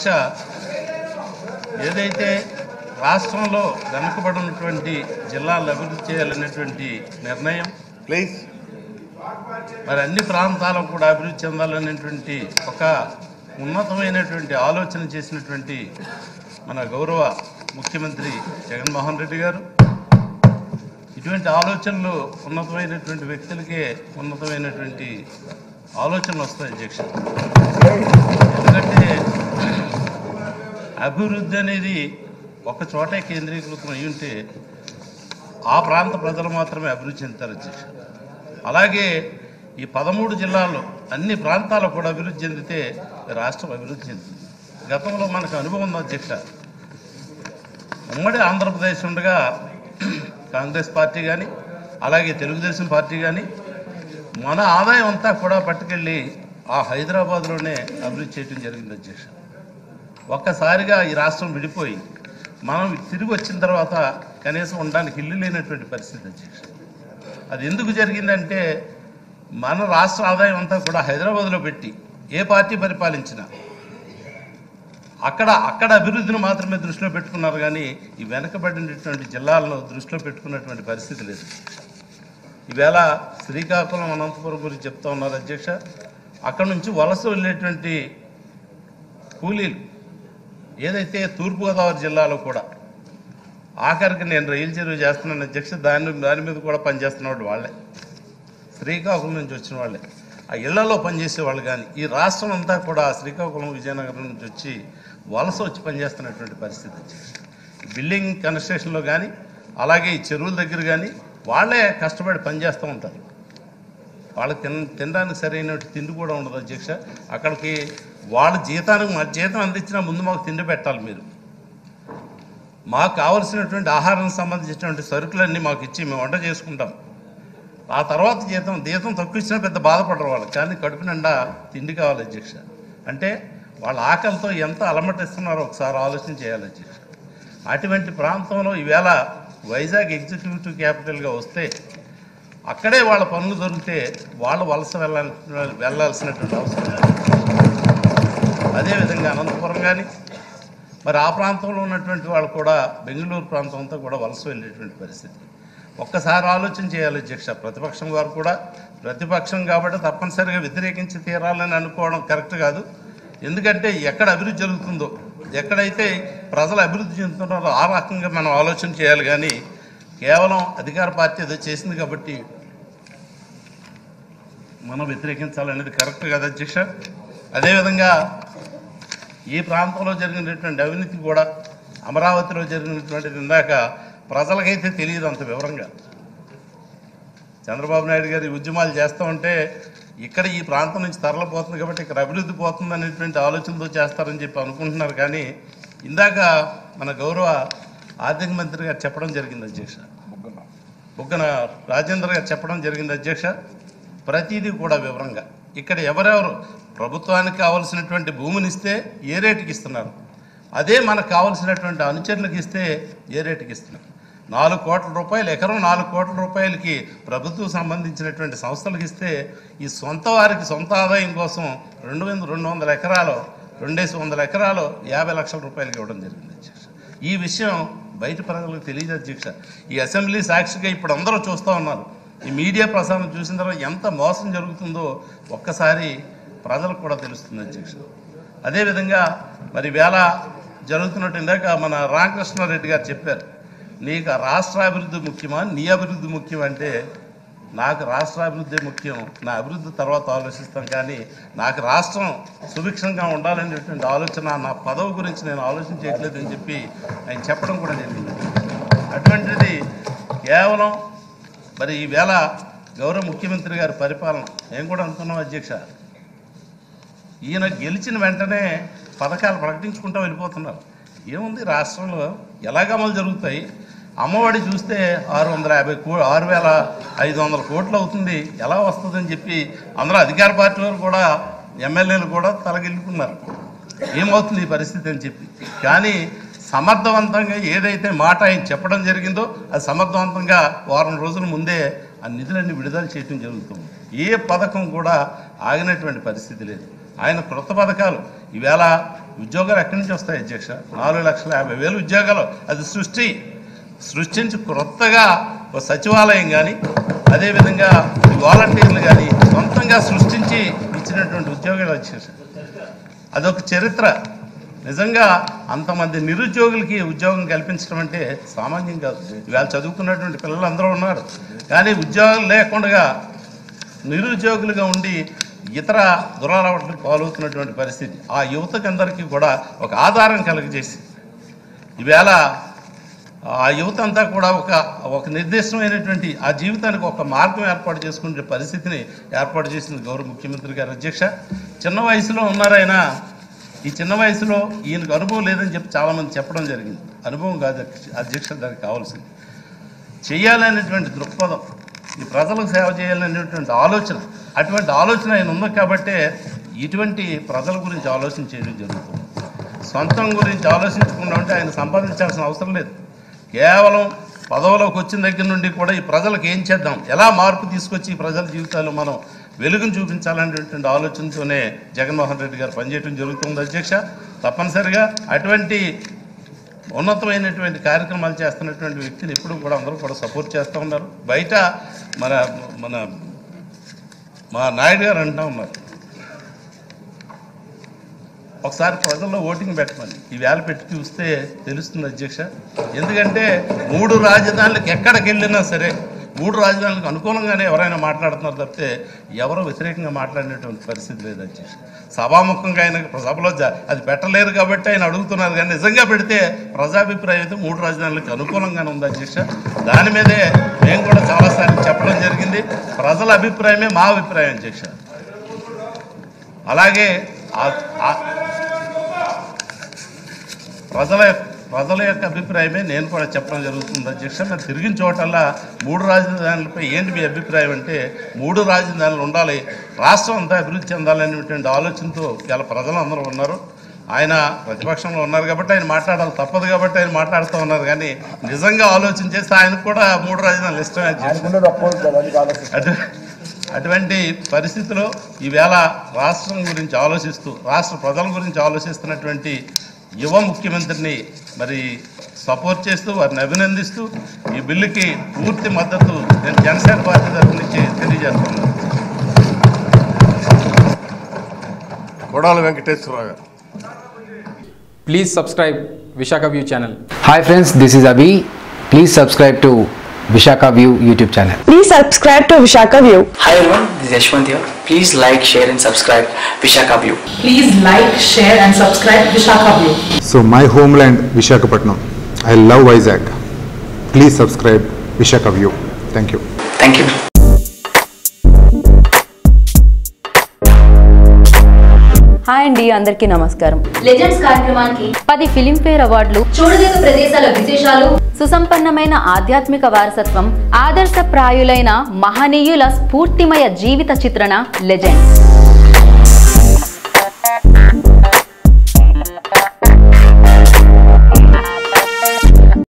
ఏదైతే రాష్ట్రంలో వెనుకబడినటువంటి జిల్లాలను అభివృద్ధి చేయాలనేటువంటి నిర్ణయం మరి అన్ని ప్రాంతాలకు కూడా అభివృద్ధి చెందాలనేటువంటి ఒక ఉన్నతమైనటువంటి ఆలోచన చేసినటువంటి మన గౌరవ ముఖ్యమంత్రి జగన్మోహన్ రెడ్డి గారు ఇటువంటి ఆలోచనలు ఉన్నతమైనటువంటి వ్యక్తులకే ఉన్నతమైనటువంటి ఆలోచనలు వస్తాయి అధ్యక్ష. ఎందుకంటే అభివృద్ధి అనేది ఒక చోటే కేంద్రీకృతం అయి ఉంటే ఆ ప్రాంత ప్రజలు మాత్రమే అభివృద్ధి చెందుతారు అధ్యక్ష. అలాగే ఈ 13 జిల్లాల్లో అన్ని ప్రాంతాలు కూడా అభివృద్ధి చెందితే రాష్ట్రం అభివృద్ధి చెందుతుంది. గతంలో మనకు అనుభవం ఉంది అధ్యక్ష. ఉమ్మడి ఆంధ్రప్రదేశ్ ఉండగా కాంగ్రెస్ పార్టీ కానీ అలాగే తెలుగుదేశం పార్టీ కానీ మన ఆదాయం అంతా కూడా పట్టుకెళ్ళి ఆ హైదరాబాద్లోనే అభివృద్ధి చేయడం జరిగింది అధ్యక్ష. ఒక్కసారిగా ఈ రాష్ట్రం విడిపోయి మనం తిరిగి వచ్చిన తర్వాత కనీసం ఉండడానికి ఇల్లు లేనటువంటి పరిస్థితి అధ్యక్ష. అది ఎందుకు జరిగిందంటే మన రాష్ట్ర ఆదాయం అంతా కూడా హైదరాబాద్లో పెట్టి ఏ పార్టీ పరిపాలించినా అక్కడ అభివృద్ధిని మాత్రమే దృష్టిలో పెట్టుకున్నారు కానీ ఈ వెనకబడినటువంటి జిల్లాలను దృష్టిలో పెట్టుకున్నటువంటి పరిస్థితి లేదు. ఈవేళ శ్రీకాకుళం అనంతపురం గురించి చెప్తా ఉన్నారు అధ్యక్ష. అక్కడ నుంచి వలస వెళ్ళేటువంటి కూలీలు ఏదైతే తూర్పుగోదావరి జిల్లాలో కూడా ఆఖరికి నేను రైలు చెరువు చేస్తున్నాను అధ్యక్ష, దాని మీద కూడా పనిచేస్తున్నవాడు వాళ్ళే, శ్రీకాకుళం నుంచి వచ్చిన వాళ్ళే, ఆ ఇళ్లలో పనిచేసే వాళ్ళు. కానీ ఈ రాష్ట్రం అంతా కూడా శ్రీకాకుళం విజయనగరం నుంచి వచ్చి వలస వచ్చి పనిచేస్తున్నటువంటి పరిస్థితి అధ్యక్ష. బిల్డింగ్ కన్స్ట్రక్షన్లో కానీ అలాగే ఈ చెరువుల దగ్గర కానీ వాళ్ళే కష్టపడి పనిచేస్తూ ఉంటారు. వాళ్ళకి తినడానికి సరైన తిండి కూడా ఉండదు అధ్యక్ష. అక్కడికి వాళ్ళ జీతానికి మా జీతం అందించినా ముందు మాకు తిండి పెట్టాలి. మీరు మాకు కావలసినటువంటి ఆహారానికి సంబంధించినటువంటి సరుకులన్నీ మాకు ఇచ్చి మేము వంట చేసుకుంటాం. ఆ తర్వాత జీతం తక్కువ ఇచ్చినా పెద్ద బాధపడరు వాళ్ళు, కానీ కడుపు నిండా తిండి కావాలి అధ్యక్ష. అంటే వాళ్ళ ఆకలితో ఎంత అలమటిస్తున్నారో ఒకసారి ఆలోచన చేయాలి అధ్యక్ష. అటువంటి ప్రాంతంలో ఈవేళ వైజాగ్ ఎగ్జిక్యూటివ్ క్యాపిటల్గా వస్తే అక్కడే వాళ్ళ పనులు దొరికితే వాళ్ళు వలస వెళ్ళాల్సినటువంటి అవసరం. అదేవిధంగా అనంతపురం కానీ మరి ఆ ప్రాంతంలో ఉన్నటువంటి వాళ్ళు కూడా బెంగళూరు ప్రాంతం అంతా కూడా వలస వెళ్ళేటువంటి పరిస్థితి. ఒక్కసారి ఆలోచన చేయాలి అధ్యక్ష. ప్రతిపక్షం వారు కూడా ప్రతిపక్షం కాబట్టి తప్పనిసరిగా వ్యతిరేకించి తీరాలని అనుకోవడం కరెక్ట్ కాదు. ఎందుకంటే ఎక్కడ అభివృద్ధి జరుగుతుందో, ఎక్కడైతే ప్రజలు అభివృద్ధి చెందుతున్నారో ఆ రకంగా మనం ఆలోచన చేయాలి. కానీ కేవలం అధికార పార్టీ ఏదో చేసింది కాబట్టి మనం వ్యతిరేకించాలనేది కరెక్ట్ కాదు అధ్యక్ష. అదేవిధంగా ఈ ప్రాంతంలో జరిగినటువంటి అవినీతి కూడా అమరావతిలో జరిగినటువంటిది ఇందాక ప్రజలకైతే తెలియదు అంత వివరంగా. చంద్రబాబు నాయుడు గారి ఉద్యమాలు చేస్తూ ఉంటే ఇక్కడ ఈ ప్రాంతం నుంచి తరలిపోతుంది కాబట్టి ఇక్కడ అభివృద్ధి పోతుంది అనేటువంటి ఆలోచనతో చేస్తారని చెప్పి అనుకుంటున్నారు. కానీ ఇందాక మన గౌరవ ఆర్థిక మంత్రి గారు చెప్పడం జరిగింది అధ్యక్ష, బుగ్గన రాజేంద్ర గారు చెప్పడం జరిగింది అధ్యక్ష. ప్రతిదీ కూడా వివరంగా ఇక్కడ ఎవరెవరు ప్రభుత్వానికి కావాల్సినటువంటి భూమిని ఇస్తే ఏ రేటుకి ఇస్తున్నారు, అదే మనకు కావాల్సినటువంటి అనుచరులకు ఇస్తే ఏ రేటుకి ఇస్తున్నారు. 4 కోట్ల రూపాయలు ఎకరం 4 కోట్ల రూపాయలకి ప్రభుత్వం సంబంధించినటువంటి సంస్థలకు ఇస్తే ఈ సొంత వారికి సొంత ఆదాయం కోసం 200 ఎకరాలు 200 ఎకరాలు 50 లక్షల రూపాయలకి ఇవ్వడం జరిగింది అధ్యక్ష. ఈ విషయం బయట ప్రజలకు తెలియదు అధ్యక్ష. ఈ అసెంబ్లీ సాక్షిగా ఇప్పుడు అందరూ చూస్తూ ఉన్నారు. ఈ మీడియా ప్రసారం చూసిన తర్వాత ఎంత మోసం జరుగుతుందో ఒక్కసారి ప్రజలకు కూడా తెలుస్తుంది అధ్యక్ష. అదేవిధంగా మరి వేళ జరుగుతున్నట్టు ఇందాక మన రామకృష్ణారెడ్డి గారు చెప్పారు, నీకు రాష్ట్ర అభివృద్ధి ముఖ్యమా నీ అభివృద్ధి ముఖ్యం అంటే, నాకు రాష్ట్ర అభివృద్ధి ముఖ్యం, నా అభివృద్ధి తర్వాత ఆలోచిస్తాం, కానీ నాకు రాష్ట్రం సుభిక్షంగా ఉండాలనేటువంటి ఆలోచన, నా పదవి గురించి నేను ఆలోచన చేయట్లేదని చెప్పి ఆయన చెప్పడం కూడా జరిగింది. అటువంటిది కేవలం మరి ఈవేళ గౌరవ ముఖ్యమంత్రి గారి పరిపాలన ఏం కూడా అనుకున్నాం అధ్యక్ష. ఈయన గెలిచిన వెంటనే పథకాలు ప్రకటించుకుంటూ వెళ్ళిపోతున్నారు. ఏముంది రాష్ట్రంలో ఎలాగ అమలు జరుగుతాయి? అమ్మఒడి చూస్తే 6,500 కోట్లు అవుతుంది, ఎలా వస్తుందని చెప్పి అందరూ అధికార పార్టీ వారు కూడా ఎమ్మెల్యేలు కూడా తలగిల్లుకున్నారు, ఏమవుతుంది ఈ పరిస్థితి అని చెప్పి. కానీ సమర్థవంతంగా ఏదైతే మాట ఆయన చెప్పడం జరిగిందో అది సమర్థవంతంగా వారం రోజుల ముందే ఆ నిధులన్నీ విడుదల చేయడం జరుగుతుంది. ఏ పథకం కూడా ఆగినటువంటి పరిస్థితి లేదు. ఆయన కొత్త పథకాలు ఈవేళ ఉద్యోగాలు ఎక్కడి నుంచి వస్తాయి అధ్యక్ష? 4,50,000 ఉద్యోగాలు అది సృష్టించి కొత్తగా ఒక సచివాలయం కానీ అదేవిధంగా వాలంటీర్లు కానీ సొంతంగా సృష్టించి ఇచ్చినటువంటి ఉద్యోగాలు అధ్యక్ష. అదొక చరిత్ర. నిజంగా అంతమంది నిరుద్యోగులకి ఉద్యోగం కల్పించడం అంటే సామాన్యం కాదు. ఇవాళ చదువుకున్నటువంటి పిల్లలు అందరూ ఉన్నారు, కానీ ఉద్యోగాలు లేకుండా నిరుద్యోగులుగా ఉండి ఇతర దురలవాట్లకు పాల్గొతున్నటువంటి పరిస్థితి. ఆ యువతకి అందరికీ కూడా ఒక ఆధారం కలుగజేసి ఈవేళ ఆ యువత అంతా కూడా ఒక నిర్దిష్టమైనటువంటి ఆ జీవితానికి ఒక మార్గం ఏర్పాటు చేసుకునే పరిస్థితిని ఏర్పాటు చేసింది గౌరవ ముఖ్యమంత్రి గారు అధ్యక్ష. చిన్న వయసులో ఉన్నారైనా ఈ చిన్న వయసులో ఈయనకు అనుభవం లేదని చెప్పి చాలామంది చెప్పడం జరిగింది. అనుభవం కాదు అధ్యక్ష, దానికి కావాల్సింది చేయాలనేటువంటి దృక్పథం, ఈ ప్రజలకు సేవ చేయాలనేటువంటి ఆలోచన. అటువంటి ఆలోచన ఆయన ఉంది కాబట్టే ఇటువంటి ప్రజల గురించి ఆలోచన చేయడం జరుగుతుంది. సొంతం గురించి ఆలోచించకుండా ఉంటే ఆయన సంపాదించాల్సిన అవసరం లేదు. కేవలం పదవులోకి వచ్చిన దగ్గర నుండి కూడా ఈ ప్రజలకు ఏం చేద్దాం, ఎలా మార్పు తీసుకొచ్చి ఈ ప్రజల జీవితాల్లో మనం వెలుగును చూపించాలనేటువంటి ఆలోచనతోనే జగన్మోహన్ రెడ్డి గారు పనిచేయడం జరుగుతుంది అధ్యక్ష. తప్పనిసరిగా అటువంటి ఉన్నతమైనటువంటి కార్యక్రమాలు చేస్తున్నటువంటి వ్యక్తిని ఎప్పుడు కూడా అందరూ కూడా సపోర్ట్ చేస్తూ ఉన్నారు. బయట మా నాయుడు గారు అంటూ ఉన్నారు, ఒకసారి ప్రజల్లో ఓటింగ్ పెట్టమని. ఈ వేళ పెట్టి చూస్తే తెలుస్తుంది అధ్యక్ష. ఎందుకంటే 3 రాజధానులకు ఎక్కడికి వెళ్ళినా సరే 3 రాజధానులకు అనుకూలంగానే ఎవరైనా మాట్లాడుతున్నారు తప్పితే ఎవరో వ్యతిరేకంగా మాట్లాడినటువంటి పరిస్థితి లేదు అధ్యక్ష. సభాముఖంగా ఆయన సభలో అది పెట్టలేరు కాబట్టి ఆయన అడుగుతున్నారు, కానీ నిజంగా పెడితే ప్రజాభిప్రాయం అయితే 3 రాజధానులకు అనుకూలంగానే ఉంది అధ్యక్ష. దాని మీదే మేము కూడా చాలాసార్లు చెప్పడం జరిగింది. ప్రజల అభిప్రాయమే మా అభిప్రాయం అధ్యక్ష. అలాగే ప్రజల యొక్క అభిప్రాయమే నేను కూడా చెప్పడం జరుగుతుంది అధ్యక్ష. మరి తిరిగిన చోటల్లా 3 రాజధానులపై ఏంటి మీ అభిప్రాయం అంటే 3 రాజధానులు ఉండాలి, రాష్ట్రం అంతా అభివృద్ధి చెందాలనేటువంటి ఆలోచనతో ఇలా ప్రజలందరూ ఉన్నారు. ఆయన ప్రతిపక్షంలో ఉన్నారు కాబట్టి ఆయన మాట్లాడాలి, తప్పదు కాబట్టి ఆయన మాట్లాడుతూ ఉన్నారు. కానీ నిజంగా ఆలోచన చేస్తే ఆయనకు కూడా 3 రాజధానులు ఇష్టమే అధ్యక్ష. అటువంటి పరిస్థితిలో ఈవేళ రాష్ట్రం గురించి ఆలోచిస్తూ రాష్ట్ర ప్రజల గురించి ఆలోచిస్తున్నటువంటి యువ ముఖ్యమంత్రిని మరి సపోర్ట్ చేస్తూ వారిని అభినందిస్తూ ఈ బిల్లుకి పూర్తి మద్దతు నేను జనసేన పార్టీ తరఫు నుంచి తెలియజేస్తున్నాను. కొడాల వెంకటేశ్వరరావు గారు. Please subscribe Vishaka View channel. Hi friends, this is Abhi. Please subscribe to Vishaka View YouTube channel. Please subscribe to Vishaka View. Hi everyone, this is Yashwant here. Please like, share and subscribe Vishaka View. Please like, share and subscribe Vishaka View. So my homeland Visakhapatnam. I love Vizag. Please subscribe Vishaka View. Thank you. Thank you. Hi అండి, అందరికీ నమస్కారం. Legends కార్యక్రమానికి 10 Filmfare అవార్డులు, చూడదగ్గ ప్రదేశాల విశేషాలు, సుసంపన్నమైన ఆధ్యాత్మిక వారసత్వం, ఆదర్శప్రాయులైన మహనీయుల స్ఫూర్తిమయ జీవిత చిత్రణ లెజెండ్స్.